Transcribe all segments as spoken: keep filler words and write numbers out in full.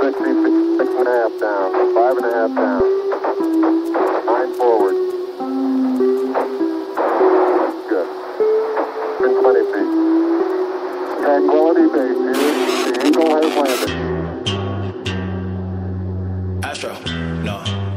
sixty, six and a half down, five and a half down, nine forward. Good. In twenty feet. Tranquility Base here. The Eagle has landed. Astro, no.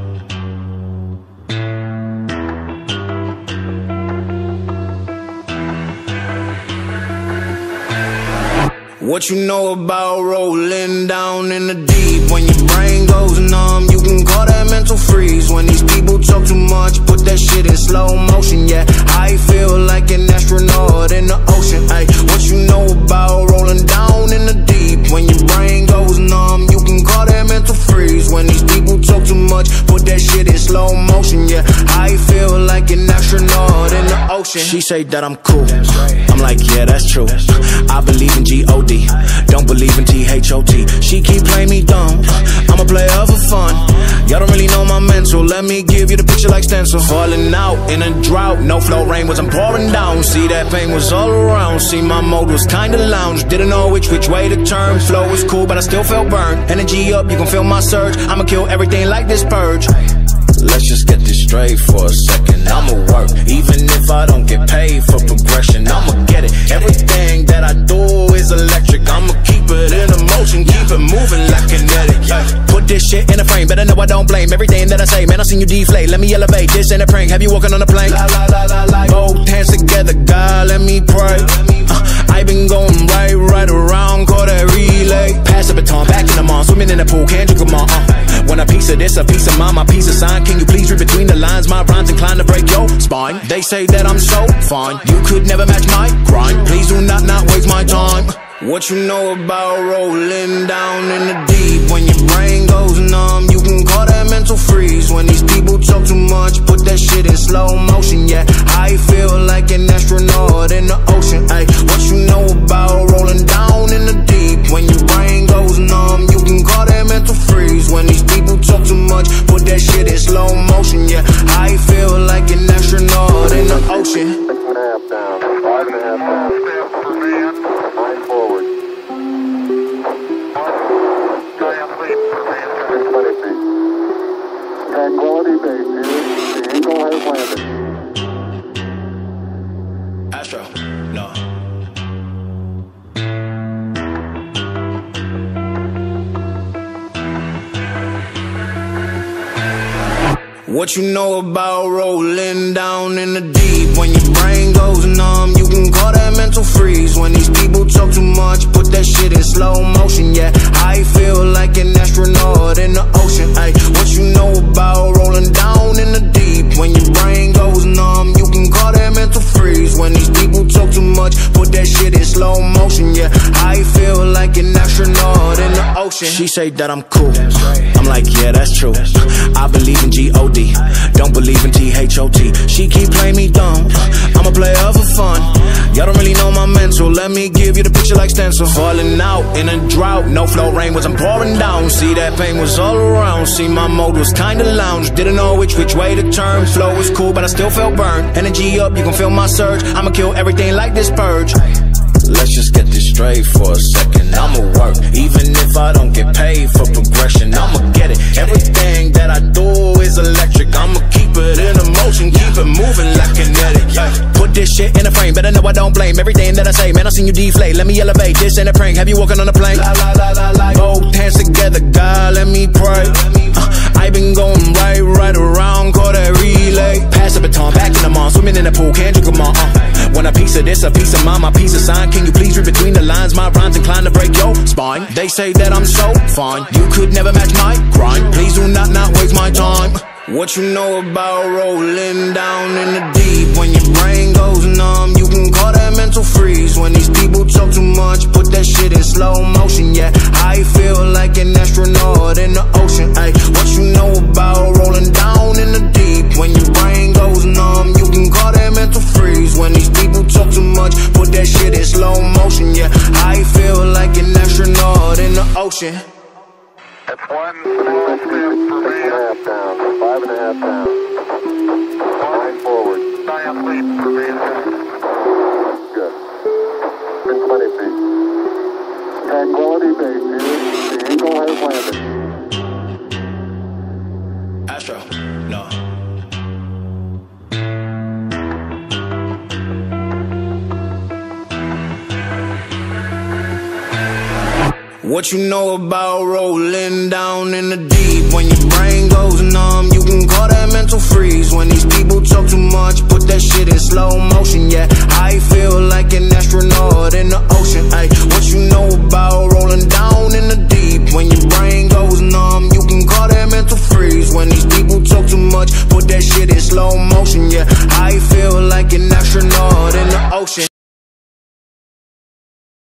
What you know about rolling down in the deep? When your brain goes numb, you can call that mental freeze. When these people talk too much, put that shit in slow motion. Yeah, I feel like an astronaut in the ocean. Ay, what you know about rolling down in the deep? When your brain goes numb, you can call that mental freeze. When these people talk too much, put that shit in slow motion. Yeah, I feel like an astronaut in the ocean. She say that I'm cool, I'm like, yeah, that's true. I believe in G O D, don't believe in T H O T. She keep playing me dumb, I'm a player for fun. Y'all don't really know my mental, let me give you the picture like stencil. Falling out in a drought, no flow rain wasn't pouring down. See that pain was all around, see my mode was kinda lounge. Didn't know which which way to turn, flow was cool but I still felt burned. Energy up, you can feel my surge, I'ma kill everything like this purge. Let's just get this straight for a second. I'ma work, even if I don't get paid for progression. I'ma get it, everything that I do is electric. I'ma keep it in motion, keep it moving like kinetic. Yeah. Put this shit in a frame, better know I don't blame everything that I say. Man, I seen you deflate, let me elevate. This ain't a prank, have you walking on a plane? La, la, la, la, la. Both hands together, God, let me pray. uh, I been going right, right around, call that relay. Pass the baton, back in the mall, swimming in the pool, can't drink them all. uh. Want a piece of this, a piece of mine, my piece of sign. Can you please read between the lines? My rhymes inclined to break your spine. They say that I'm so fine, you could never match my grind. Please do not not waste my time. What you know about rolling down in the deep? When your brain goes numb, you can call that mental freeze. When these people talk too much, put that shit in slow motion. Yeah, I feel like an astronaut in the ocean. Ay, what you know about rolling down in the deep? When your brain goes numb, you can call that mental freeze. When these people talk too much, put that shit in slow motion. Yeah, I feel like an astronaut in the ocean. Six and a half down, five and a half down, nine forward. In twenty feet. Tranquility Base here. The Eagle has landed. Astro, no. What you know about rolling down in the deep? When your brain goes numb, you can call that mental freeze. When these people talk too much, put that shit in slow motion. Yeah, I feel like an astronaut in the ocean. Ay, what you know about rolling down in the deep? When your brain goes numb, you can call that mental freeze. When these people talk too much, put that shit in slow motion. Yeah, I feel like an astronaut in the ocean. She say that I'm cool, I'm like, yeah, that's true. I believe in G O D, don't believe in T H O T. She keep playing me dumb, I'm a player for fun. Y'all don't really know my mental, let me give you the picture like stencil. Falling out in a drought, no flow rain wasn't pouring down. See that pain was all around, see my mode was kinda lounge. Didn't know which which way to turn, flow was cool but I still felt burned. Energy up, you can feel my surge, I'ma kill everything like this purge. Let's just get this straight for a second. I'ma work, even if I don't get paid for progression. I'ma get it, everything that I do is electric. I'ma keep it in motion, keep it moving like kinetic. Yeah. Put this shit in a frame, better know I don't blame everything that I say. Man, I seen you deflate, let me elevate. This ain't a prank, have you walking on a plane? La, la, la, la, la. Both hands together, God, let me pray. uh, I been going right, right around, call that relay. Pass the baton, back in the mall, swimming in the pool, can't drink them all. uh. Want a piece of this, a piece of mine, my piece of sign. Can you please read between the lines? My rhymes inclined to break your spine. They say that I'm so fine, you could never match my grind. Please do not not waste my time. What you know about rolling down in the deep? When your brain goes numb, you can call that mental freeze. When these people talk too much, put that shit in slow motion. Yeah, I feel like an astronaut in the ocean. Ay, what you know about rolling down in the deep? When your brain goes numb, you can call that mental freeze. When these people talk too much, put that shit in slow motion. Yeah, I feel like an astronaut in the ocean. That's one small step for man. Six and a half down, five and a half down, nine forward. Giant leap for mankind. Good. In twenty feet. Tranquility Base here. The Eagle has has landed. Astro, no. What you know about rolling down in the deep? When your brain goes numb, you can call that mental freeze. When these people talk too much, put that shit in slow motion, yeah.